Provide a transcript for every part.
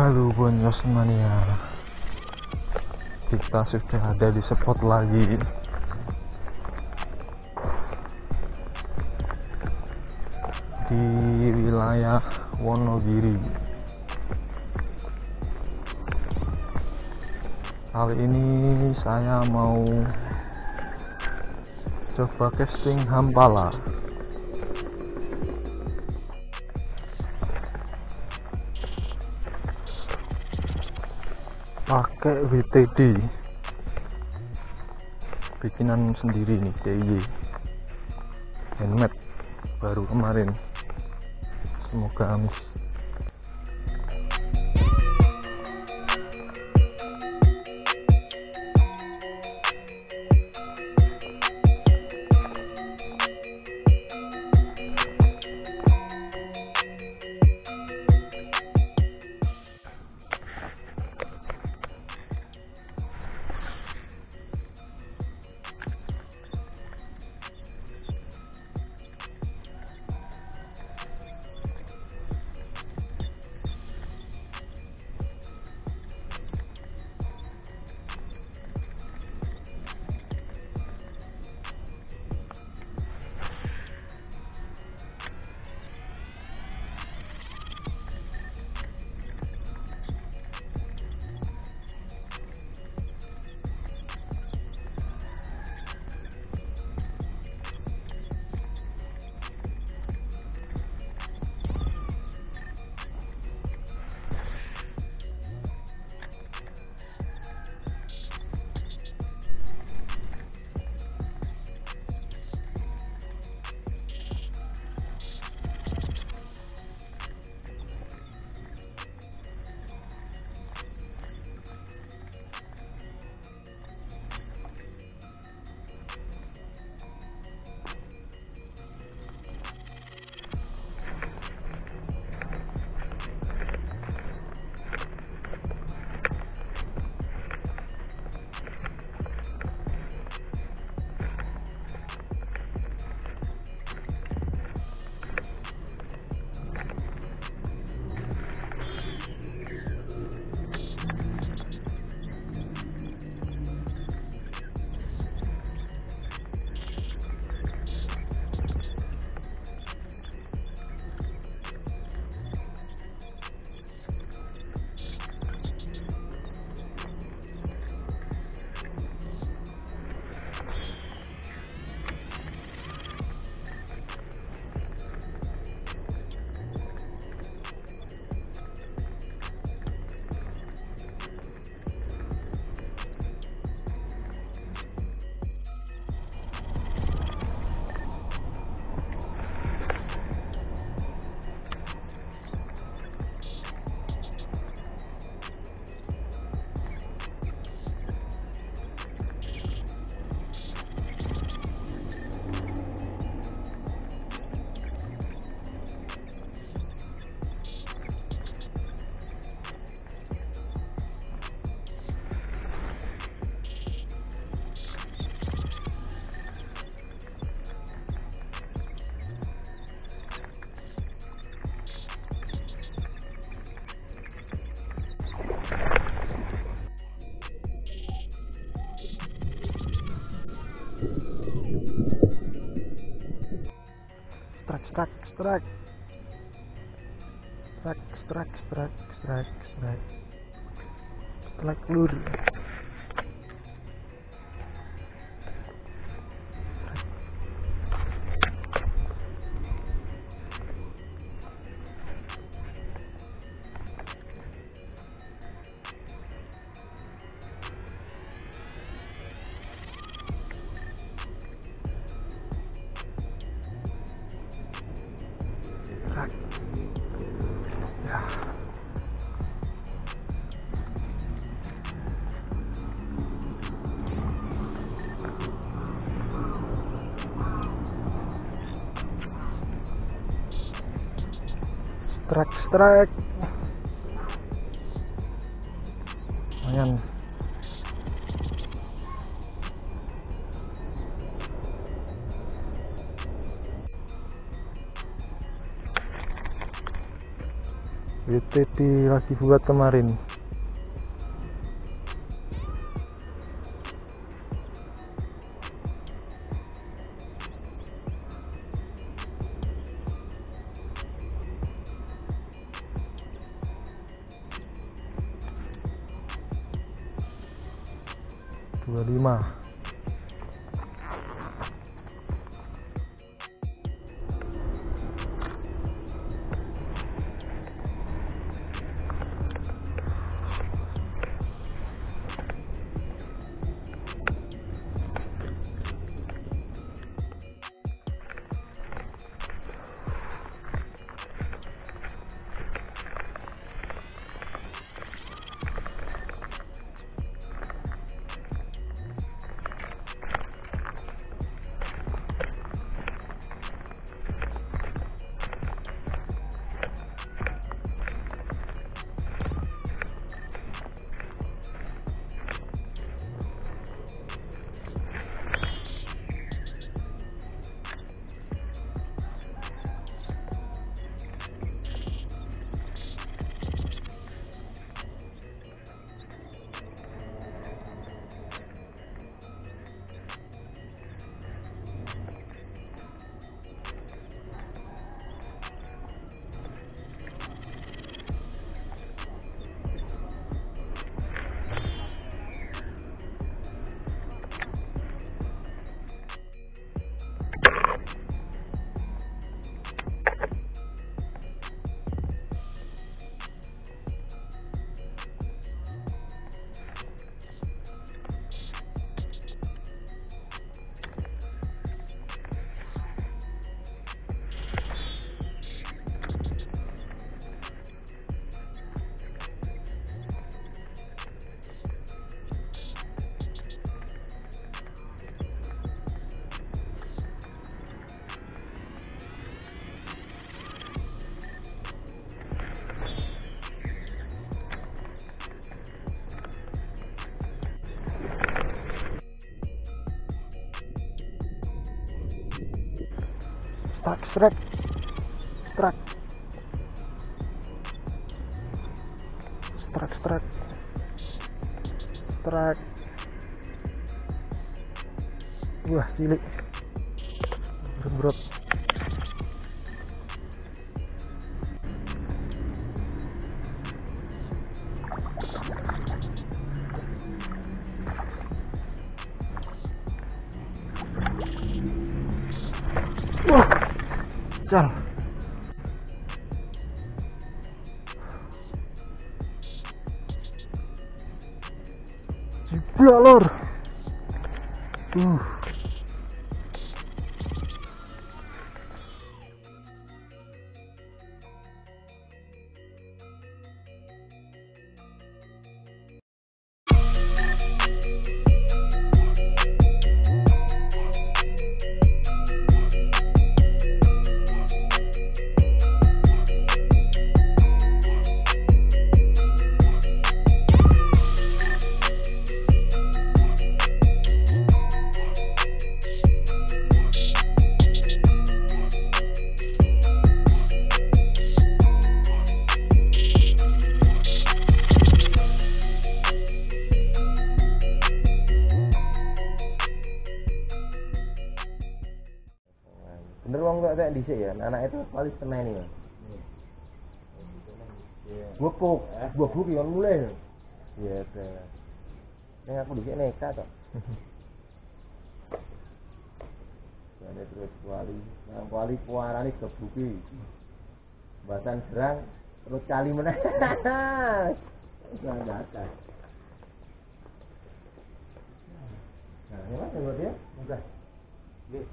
Halo Bonyos Mania, kita sudah ada di spot lagi. Di wilayah Wonogiri. Kali ini saya mau coba casting Hampala. Pakai WTD bikinan sendiri nih, DIY handmade baru kemarin. Semoga amis. Strike lur. Ya. Strike. Lumayan. BTP lagi buat kemarin. Dua 25. Strike. Wah, cilik. Berot. Wah. Cal. Jiblak lor. Bener wong kok kayak dhisik ya, anak itu paling semen iki. Gubuk yang mulai. Iya, teh. Ning aku dhisik nekat tok. Jane terus wali puarane gebuki. Basan serang terus kali meneh. Jangan datar. Nah, ini mas buat dia? Bukan. Nggih.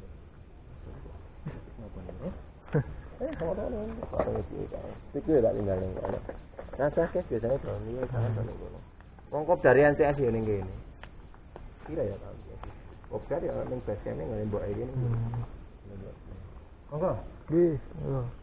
Pikir tak tinggal ning kono. Rasa kes biasanya drone iki sangat ning kono. Wong kop dari NCS yo ning kene. Kira ya tahu. Kop dari ning base camp ning mbok iki ning. Monggo. Nggih,